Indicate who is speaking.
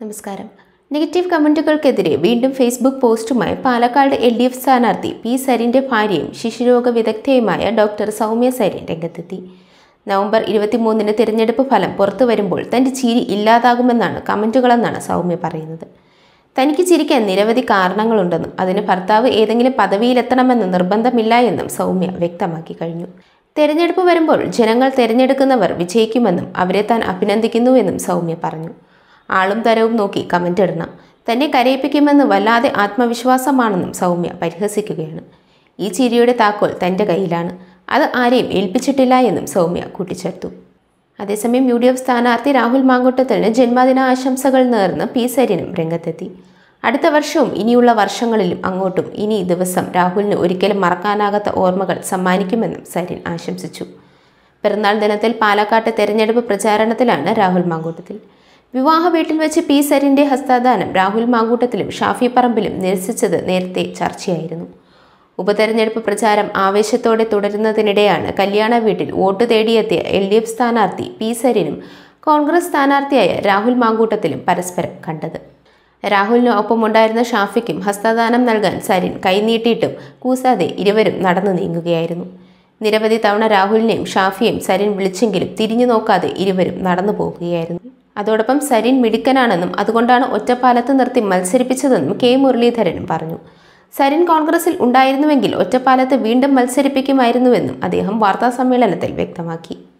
Speaker 1: നമസ്കാരം. നെഗറ്റീവ് കമന്റുകൾക്കെതിരെ വീണ്ടും ഫേസ്ബുക്ക് പോസ്റ്റുമായി പാലക്കാട് LDF സ്ഥാനാർത്ഥി പി സരിന്റെ ഭാര്യയും ശിശുരോഗ വിദഗ്ധയുമായ ഡോക്ടർ സൗമ്യ സരിൻ രംഗത്തെത്തി. നവംബർ 23-ന് തിരഞ്ഞെടുപ്പ് ഫലം പുറത്തു വരുമ്പോൾ തന്റെ ചിരി ഇല്ലാതാകുമെന്നാണ് കമന്റുകളെന്നാണ് സൗമ്യ പറയുന്നത്. തനിക്ക് ചിരിക്കാൻ നിരവധി കാരണങ്ങളുണ്ടെന്നും അതിന് ഭർത്താവ് ഏതെങ്കിലും പദവിയിലെത്തണമെന്ന് നിർബന്ധമില്ല എന്നും സൗമ്യ വ്യക്തമാക്കി കഴിഞ്ഞു. തെരഞ്ഞെടുപ്പ് വരുമ്പോൾ ജനങ്ങൾ തിരഞ്ഞെടുക്കുന്നവർ വിജയിക്കുമെന്നും അവരെ താൻ അഭിനന്ദിക്കുന്നുവെന്നും സൗമ്യ പറഞ്ഞു. ആളും തരവും നോക്കി കമന്റ് ഇടണം, തന്നെ കരയിപ്പിക്കുമെന്ന് വല്ലാതെ ആത്മവിശ്വാസമാണെന്നും സൗമ്യ പരിഹസിക്കുകയാണ്. ഈ ചിരിയുടെ താക്കോൽ തൻ്റെ കയ്യിലാണ്, അത് ആരെയും ഏൽപ്പിച്ചിട്ടില്ല എന്നും സൗമ്യ കൂട്ടിച്ചേർത്തു. അതേസമയം UDF സ്ഥാനാർത്ഥി രാഹുൽ മാങ്കൂട്ടത്തിന് ജന്മദിന ആശംസകൾ നേർന്ന് പി സരിനും രംഗത്തെത്തി. അടുത്ത വർഷവും ഇനിയുള്ള വർഷങ്ങളിലും അങ്ങോട്ടും ഇനി ദിവസം രാഹുലിന് ഒരിക്കലും മറക്കാനാകാത്ത ഓർമ്മകൾ സമ്മാനിക്കുമെന്നും സരിൻ ആശംസിച്ചു. പിറന്നാൾ ദിനത്തിൽ പാലക്കാട്ട് തെരഞ്ഞെടുപ്പ് പ്രചാരണത്തിലാണ് രാഹുൽ മാങ്കൂട്ടത്തിൽ. വിവാഹ വീട്ടിൽ വെച്ച് പി സരിന്റെ ഹസ്തദാനം രാഹുൽ മാങ്കൂട്ടത്തിലും ഷാഫി പറമ്പിലും നിരസിച്ചത് നേരത്തെ ചർച്ചയായിരുന്നു. ഉപതെരഞ്ഞെടുപ്പ് പ്രചാരം ആവേശത്തോടെ തുടരുന്നതിനിടെയാണ് കല്യാണ വീട്ടിൽ വോട്ട് തേടിയെത്തിയ LDF സ്ഥാനാർത്ഥി പി സരിനും കോൺഗ്രസ് സ്ഥാനാർത്ഥിയായ രാഹുൽ മാങ്കൂട്ടത്തിലും പരസ്പരം കണ്ടത്. രാഹുലിന് ഒപ്പമുണ്ടായിരുന്ന ഷാഫിക്കും ഹസ്തദാനം നൽകാൻ സരിൻ കൈനീട്ടിയിട്ടും കൂസാതെ ഇരുവരും നടന്നു നീങ്ങുകയായിരുന്നു. നിരവധി തവണ രാഹുലിനെയും ഷാഫിയെയും സരിൻ വിളിച്ചെങ്കിലും തിരിഞ്ഞു നോക്കാതെ ഇരുവരും നടന്നു പോകുകയായിരുന്നു. അതോടൊപ്പം സരിൻ മിടുക്കനാണെന്നും അതുകൊണ്ടാണ് ഒറ്റപ്പാലത്ത് നിർത്തി മത്സരിപ്പിച്ചതെന്നും K മുരളീധരനും പറഞ്ഞു. സരിൻ കോൺഗ്രസിൽ ഉണ്ടായിരുന്നുവെങ്കിൽ ഒറ്റപ്പാലത്ത് വീണ്ടും മത്സരിപ്പിക്കുമായിരുന്നുവെന്നും അദ്ദേഹം വാർത്താസമ്മേളനത്തിൽ വ്യക്തമാക്കി.